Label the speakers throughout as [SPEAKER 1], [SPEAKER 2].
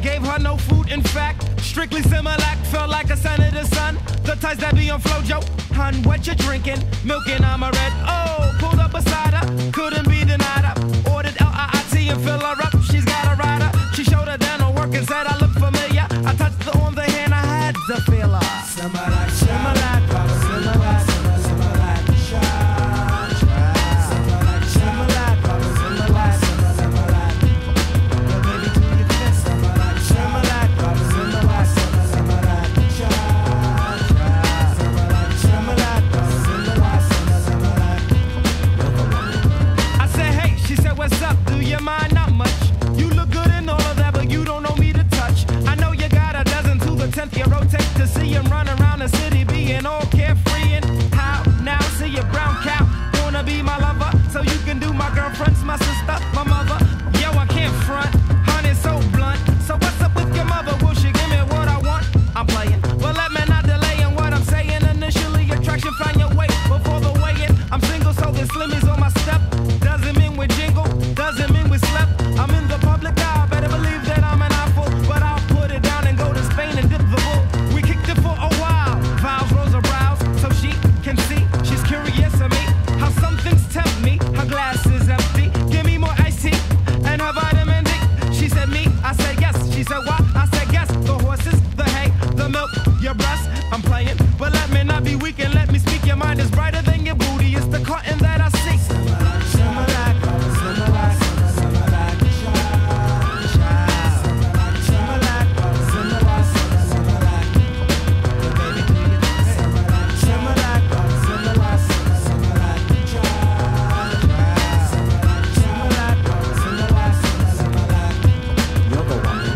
[SPEAKER 1] gave her no food, in fact. Strictly Similac, felt like a senator's son. The types that be on Flojo. Hun, what you drinking? Milking, I'm a red. Oh, pulled up beside her, couldn't be denied her. Ordered L-I-I-T and fill her up, she's got a rider. She showed her down on work and said I look familiar. I touched her on the hand, I had to feel her. Similac, Similac, Similac, Similac, shine, Similac, Similac, Similac, Similac. Your baby do your best, Similac, Similac, Similac, Similac, shine, Similac, Similac, Similac, Similac. I said, hey, she said, what's up? Do you mind? Not much. You look good in all of that, but you don't know me to touch. I know you got a dozen to the 10th. You rotate to see him run around the city, being all carefree and how now see your brown cow. Wanna be my lover, so you can do my girlfriends, my sister, my mother. Yo, I can't front, honey's so blunt. So what's up with your mother? Will she give me what I want? I'm playing, but let me not delay in what I'm saying. Initially, attraction, find your way before the weigh-in. I'm single, so the slimmies on my step. Doesn't mean we jingle, doesn't mean we slept. I'm in the public eye, better believe that I'm an apple. But I'll put it down and go to Spain and dip the bull. We kicked it for a while. Vows rose her brows, so she can see. She's curious of me, how some things tempt me. Her glass is empty, give me more iced tea and her vitamin D. She said me, I said yes. She said what? I said yes. The horses, the hay, the milk, your breasts. I'm playing, but let me not be weak and let me speak. Your mind is brighter than your booty. It's the cotton that I see. Similac, Similac, Similac, Similac, shine, shine. Similac, Similac, Similac. Your baby do your best. Similac, Similac, Similac, shine, shine. Similac, Similac, Similac. You're the one.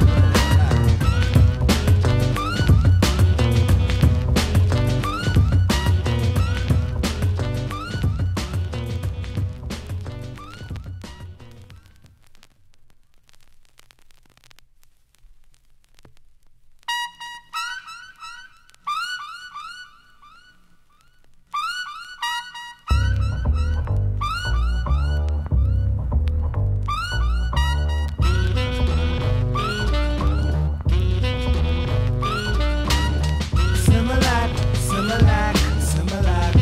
[SPEAKER 1] Similac, Similac, Similac,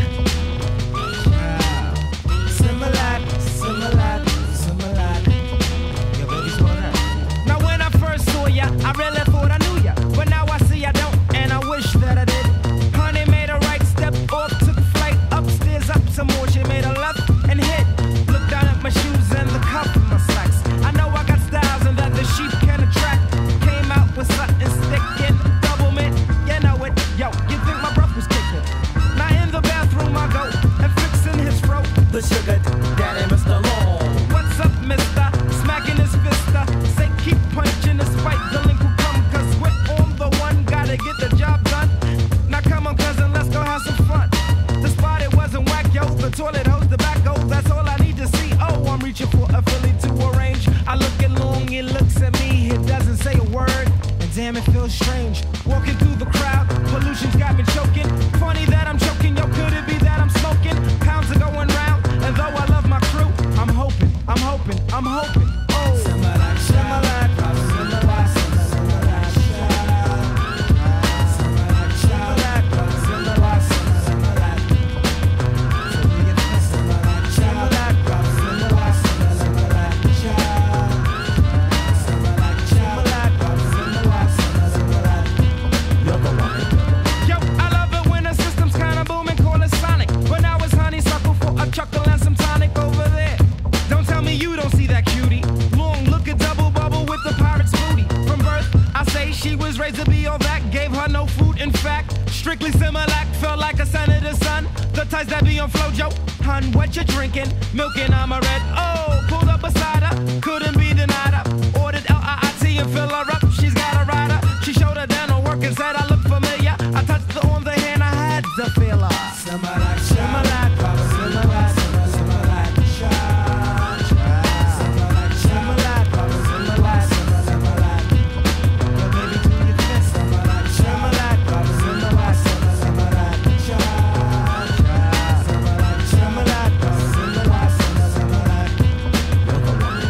[SPEAKER 1] Similac, Similac, Similac. Your baby's what up? Now when I first saw ya, I really thought I knew ya, but now I see I don't, and I wish that I did. Honey made a right step off, took flight upstairs, up some more. She made a left and hit. Looked down at my shoes and the cuff of my slacks. I know I got styles and that the sheep can attract. Came out with something sticking, double mint, you know it. Yo, you think my breath was kicking? Now in the bathroom I go and fixing his throat. The sugar daddy, Mr. Long. What's up, mister? Smacking his fista. Say keep punching despite delinquent come, cause we're on the one. Gotta get the job done. Now come on, cousin, let's go have some fun. The spot, it wasn't whack, yo. The toilet hose, tobacco, that's all I need to see. Oh, I'm reaching for a Philly to arrange. I look at Long, he looks at me, he doesn't say a word. And damn, it feels strange. Walking through the crowd, pollution's got me choking. Funny that I'm choking, yo, could it be that I'm smoking? Pounds are going round, and though I love my crew, I'm hoping, I'm hoping, I'm hoping. Oh, Similac, Similac, Similac, Similac, Similac, Similac, Similac, Similac. So we get this Similac, Similac, Similac, Similac, Similac, Similac, Similac, Similac. You're the one. Yo, I love it when the system's kinda booming, call it sonic. But now it's honeysuckle for a chuckle and some tonic over there. Don't tell me you don't see that cutie. Long, look at double bubble with the pirate's booty. From birth, I say she was raised to be all that. Gave her no food, in fact. Strictly Similac, felt like a senator's son. The types that be on Flojo. Hun, what you drinking? Milking, I'm a red. Oh, pulled up beside her, couldn't be denied her. Ordered L-I-I-T and fill her up, she's got a rider. She showed her down on work and said I look familiar. I touched her on the hand, I had to feel her. Similac, Similac, Similac, Similac, shine, shine. Similac, Similac, Similac, Similac. Your baby do your best. Similac, Similac, Similac, Similac, shine, shine. Similac, Similac, Similac, Similac. You're the one.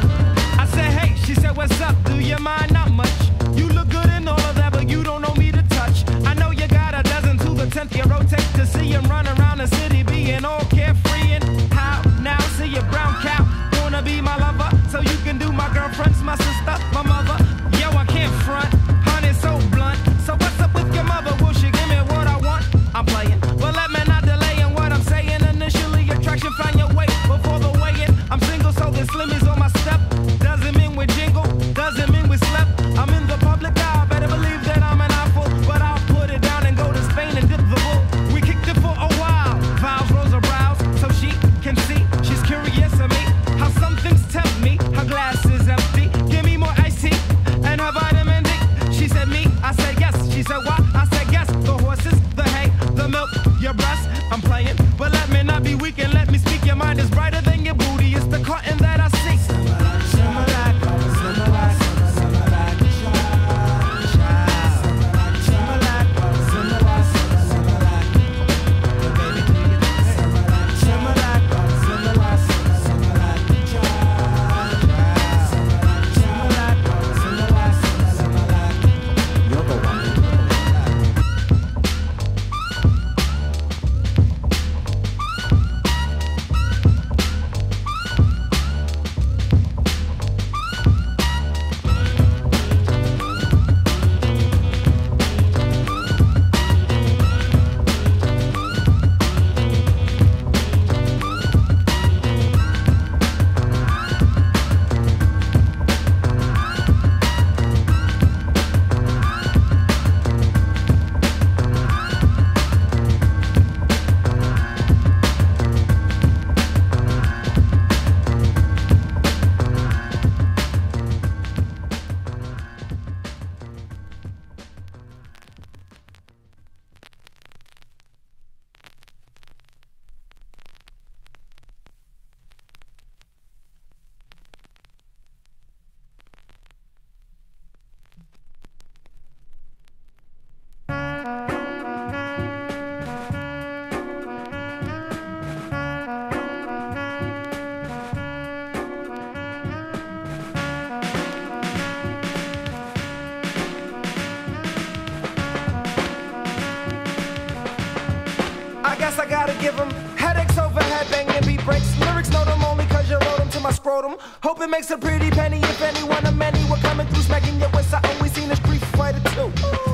[SPEAKER 1] your breast. I'm playing, but let me not be weak and let me speak. Your mind is brighter than your booty. It's the cotton that I seek. I gotta give them headaches over headbanging beat breaks. Lyrics know them only cause you wrote them to my scrotum. Hope it makes a pretty penny if anyone of many were coming through smacking your wrist. I only seen a street fighter too.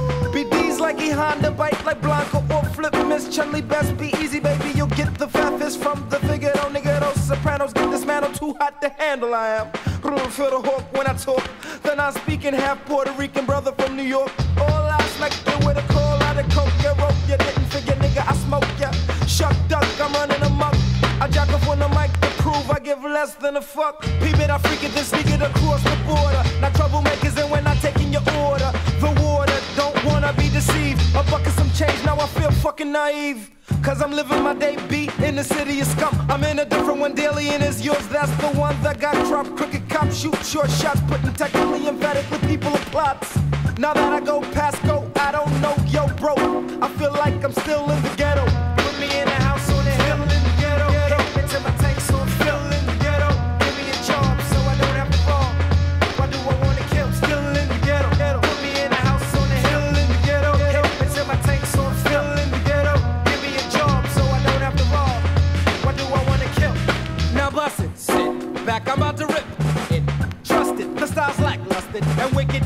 [SPEAKER 1] BD's like E Honda, bite like Blanco or flip Miss Chun-Li. Best be easy, baby, you'll get the fat fist from the Figaro. Nigga, those Sopranos get this man too hot to handle. I am feel the hawk when I talk. Then I'm speaking half Puerto Rican brother from New York. All I smack you with a call out of coke. You rope, you didn't figure, nigga, I smoke ya. Shuck duck, I'm running amok. I jack up on the mic to prove I give less than a fuck. Peep it, I freak it, then sneak it across the border. Now troublemakers and when I taking your order. The water, don't wanna be deceived. A bucket some change, now I feel fucking naive. Cause I'm living my day beat in the city of scum. I'm in a different one daily and it's yours. That's the one that got dropped. Crooked cops shoot short shots, putting technically emphatic with people of plots. Now that I go past go, I don't know, yo bro. I feel like I'm still in the ghetto. Put me in a house on the hill in the ghetto. Hit me till my tank's on fill in the ghetto. Give me a job so I don't have to fall. Why do I wanna kill? Still in the ghetto. Put me in a house on the hill in the ghetto. Hit me till my tank's on fill in the ghetto. Give me a job so I don't have to fall. Why do I wanna kill? Now bust it, sit back, I'm about to rip it. Trust it, the style's lackluster and wicked.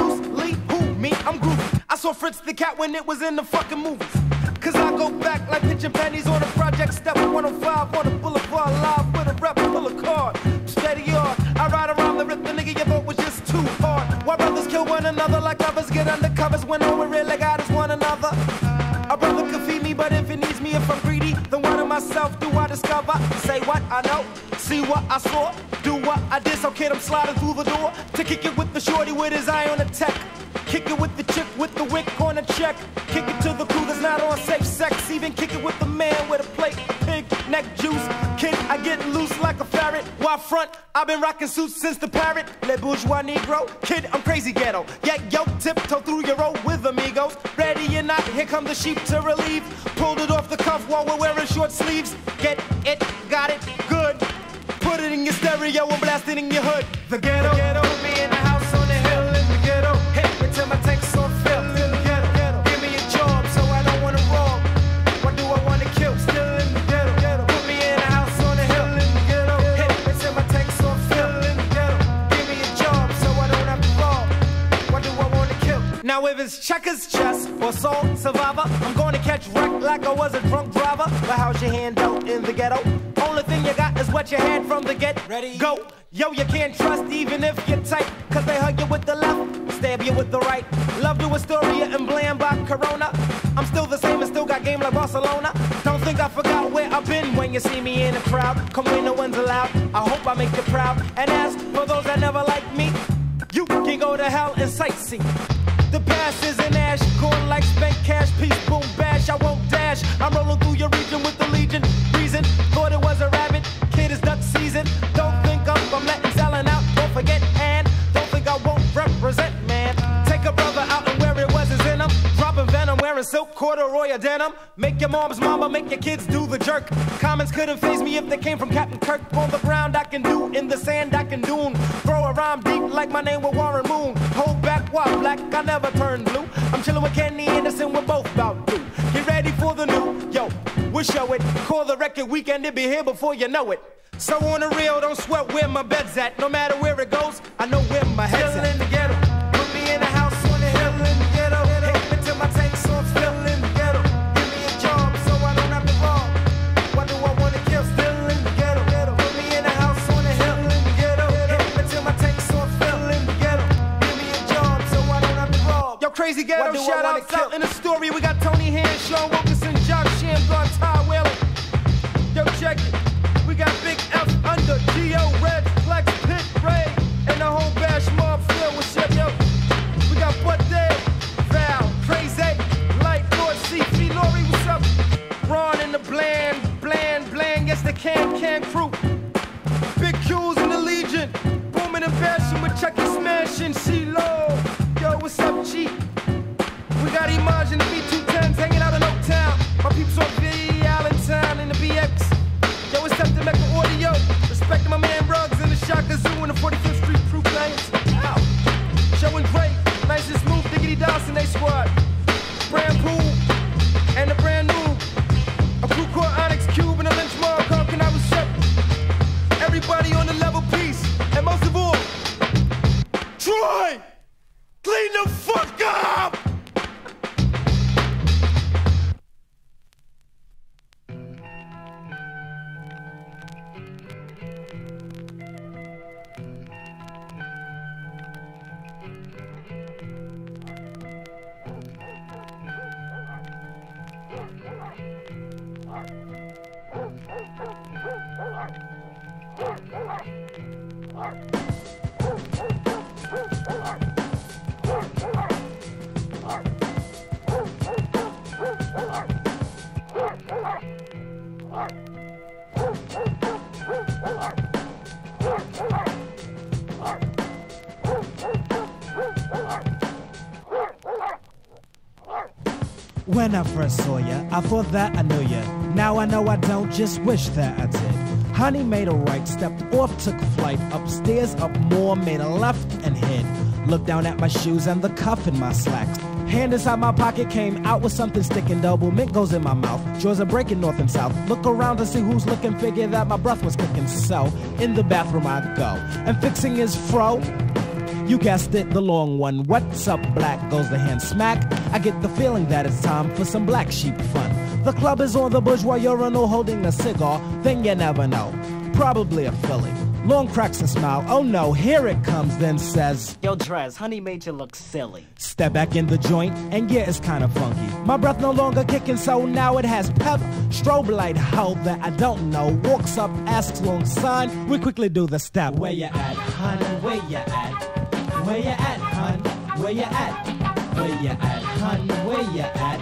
[SPEAKER 1] I'm groovy. I saw Fritz the Cat when it was in the fucking movies. Cause I go back like pitching pennies on a project step 105 on the boulevard live with a rep full of card. Steady yard, I ride around the rip, the nigga you thought was just too hard. Why brothers kill one another like lovers get undercovers when all we really got is one another? A brother could feed me, but if it needs me, if I'm greedy, then what of myself do I discover? Say what I know, see what I saw, do what I did, so kid I'm sliding through the door to kick it with the shorty with his eye on the tech. Kick it with the chick with the wick on a check. Kick it to the crew that's not on safe sex. Even kick it with the man with a plate of pig neck juice. Kid, I get loose like a ferret. Why front? I've been rocking suits since the parrot. Le bourgeois negro. Kid, I'm crazy ghetto. Yeah, yo, tiptoe through your road with amigos. Ready or not, here come the sheep to relieve. Pulled it off the cuff while we're wearing short sleeves. Get it, got it, good. Put it in your stereo and blast it in your hood. The ghetto, put me in the house on the hill in the ghetto. Hit me till my tank's on fill in the ghetto. Give me a job so I don't wanna rob. What do I wanna kill? Still in the ghetto. Put me in a house on the hill in the ghetto. Hit me till my tank's on fill in the ghetto. Give me a job so I don't have to rob. What do I wanna kill? Now if it's checkers, chess, or soul survivor, I'm gonna catch wreck like I was a drunk driver. But how's your hand out in the ghetto? Only thing you got is what you had from the get. Ready? Go. Yo, you can't trust even if you're tight. Cause they hug you with the left, stab you with the right. Love to Astoria and bland by Corona. I'm still the same and still got game like Barcelona. Don't think I forgot where I've been when you see me in a crowd. Come when no one's allowed, I hope I make you proud. And as for those that never like me, you can go to hell and sightsee. The Glasses and ash, corn like spent cash, peace, boom, bash. I won't dash. I'm rolling through your region with the legion. Reason, thought it was a rabbit. Kid is duck season. Don't think I'm letting selling out. Don't forget, and don't think I won't represent, man. Take a brother out and where it was is in him. Dropping venom, wearing silk, corduroy, or denim. Make your mom's mama, make your kids do the jerk. Comments couldn't faze me if they came from Captain Kirk. On the ground I can do, in the sand I can do. Throw a rhyme deep like my name was Warren Moon. Hold back, while black, I never turn blue. I'm chilling with Kenny Anderson, we're both about to. Get ready for the new, yo, we'll show it. Call the record weekend, it'll be here before you know it. So on the real, don't sweat where my bed's at. No matter where it goes, I know where my head's at. Still in the ghetto, put me in a house on the hill in the ghetto. Hit me till my tank's on still in the ghetto. Give me a job so I don't have to rob. Why do I wanna kill? Still in the ghetto. Put me in a house on the hill in the ghetto. Hit me till my tank's on still in the ghetto. Give me a job so I don't have to rob. Yo, crazy ghetto shout out in the story. We got Tony Hand, Sean Wilkinson, Josh Shamgar, Ty Whalen. Yo, check it. We got Big F under G.O. Red, Flex, Pit, Ray, and the whole bash mob filled with shit, yo. We got Bud Dale, Val, Crazy, Light, Lord, C.F. Lori, what's up? Ron and the Bland, yes, the Can crew. Big Q's in the Legion, booming and bashing with Chucky smashing, C-Lo. Yo, what's up, G? We got Imaj and the B210s hanging out in Oaktown. My peeps on V, Allentown, and the BX. Yo, it's time to make the audio. Respecting my man Ruggs and the Shaka Zoo and the 45th Street crew players. Ow. Showing great, nice and smooth, Diggity Dawson, they squad. Brand Pool and the brand new. A crew called Onyx Cube and a Lynch Mob called Can I Was Up. Everybody on the level piece. And most of all, Troy! Clean the fuck up!
[SPEAKER 2] When I first saw ya, I thought that I knew ya. Now I know I don't, just wish that I did. Honey made a right, stepped off, took flight. Upstairs, up more, made a left and hid. Looked down at my shoes and the cuff in my slacks. Hand inside my pocket, came out with something sticking. Double mint goes in my mouth. Jaws are breaking north and south. Look around to see who's looking, figure that my breath was cooking. So, in the bathroom I go. And fixing his fro. You guessed it, the long one. What's up, black? Goes the hand smack. I get the feeling that it's time for some black sheep fun. The club is on the bourgeois urinal holding a cigar. Then you never know. Probably a Philly. Long cracks a smile. Oh no, here it comes, then says,
[SPEAKER 3] Yo, Drez, honey made you look silly.
[SPEAKER 2] Step back in the joint, and yeah, it's kinda funky. My breath no longer kicking, so now it has pep. Strobe light, how that I don't know. Walks up, asks long sign. We quickly do the step. Where you at, honey? Where you at? Where you at, hun? Where you at? Where you at, hun? Where you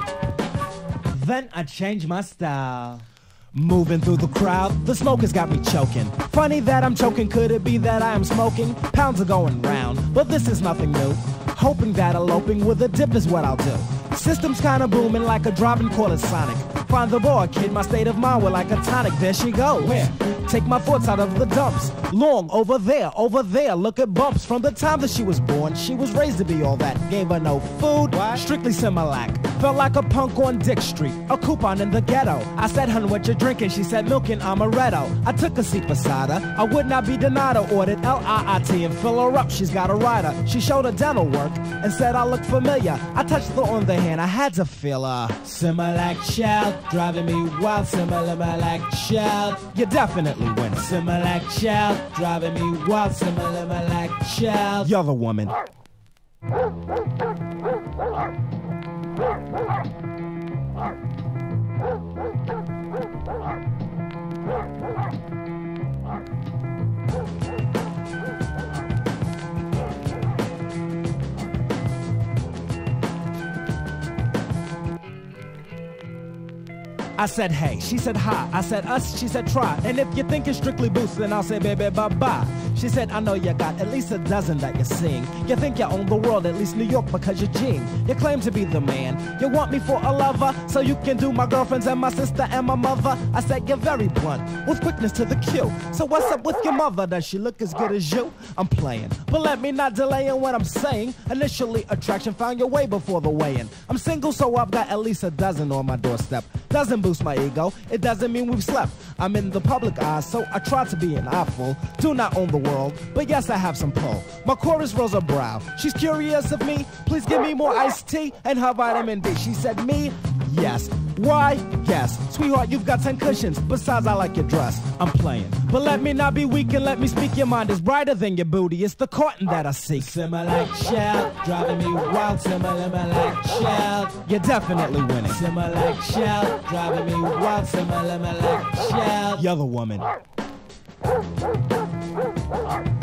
[SPEAKER 2] at? Then I change my style. Moving through the crowd, the smoke has got me choking. Funny that I'm choking, could it be that I am smoking? Pounds are going round, but this is nothing new. Hoping that eloping with a dip is what I'll do. System's kinda booming like a driving call it Sonic. Find the boy, kid, my state of mind with like a tonic. There she goes. Where? Take my thoughts out of the dumps. Long, over there, look at bumps. From the time that she was born, she was raised to be all that. Gave her no food, what? Strictly Similac. Felt like a punk on Dick Street, a coupon in the ghetto. I said, hun, what you drinking? She said, milk and amaretto. I took a seat beside her, I would not be denied her. Ordered L-I-I-T and fill her up, she's got a rider. She showed her dental work and said I look familiar. I touched her on the hand, I had to feel her. Similac child, driving me wild. Similac child, you definitely win. Similac child, driving me wild. Similac child, you're the woman. I said hey, she said hi. I said us, she said try. And if you think it's strictly boost, then I'll say baby bye-bye. She said I know you got at least a dozen that you're seeing. You think you own the world, at least New York, because you're Gene. You claim to be the man. You want me for a lover, so you can do my girlfriends and my sister and my mother. I said you're very blunt, with quickness to the cue. So what's up with your mother? Does she look as good as you? I'm playing, but let me not delay in what I'm saying. Initially, attraction found your way before the weigh-in. I'm single, so I've got at least a dozen on my doorstep. Doesn't boost my ego, it doesn't mean we've slept. I'm in the public eye, so I try to be an eyeful. Do not own the world, but yes, I have some pull. My chorus Rosa Brow, she's curious of me. Please give me more iced tea and her vitamin D. She said me, yes. Why? Yes. Sweetheart, you've got 10 cushions. Besides, I like your dress. I'm playing. But let me not be weak and let me speak. Your mind is brighter than your booty. It's the cotton that I seek. Simmer like shell, driving me wild. Simmer like shell. You're definitely winning. Simmer like shell, driving me wild. Simmer like shell. You're the woman.